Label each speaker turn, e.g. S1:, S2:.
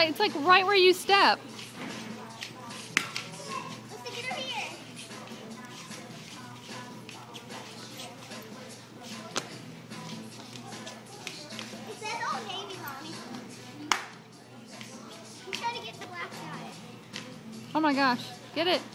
S1: it's like right where you step.
S2: Let's stick it over here. It says Old Navy, Mommy. I'm trying to get the black guy.
S1: Oh my gosh, get it.